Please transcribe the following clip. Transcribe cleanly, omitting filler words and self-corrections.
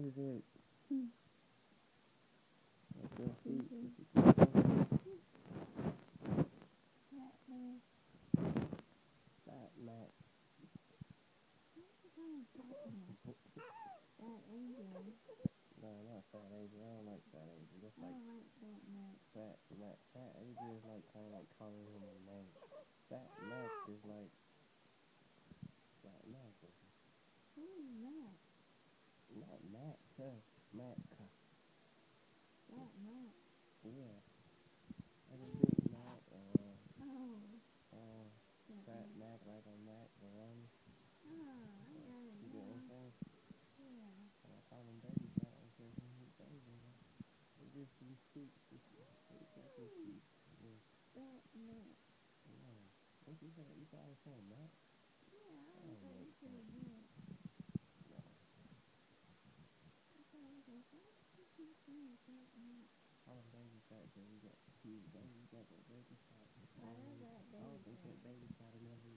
is it? That's your feet. Fat Mac. No, not Fat Angel. I don't like Fat Angel. That's like Fat Mac. Fat Angel is like kind of like calling him a name. Fat Mac is like Fat Mac. Not Mac, Mac. Yeah. Like a big Mac or Fat Mac, like a Mac, the rum. You get what I'm saying? And I call him baby fat because he's baby. They just these cheeks. They got these cheeks. Yeah. What you say? You thought I was saying Mac? Oh, Mac. No. Call him baby fat because he got that baby fat. I don't think that baby fat will never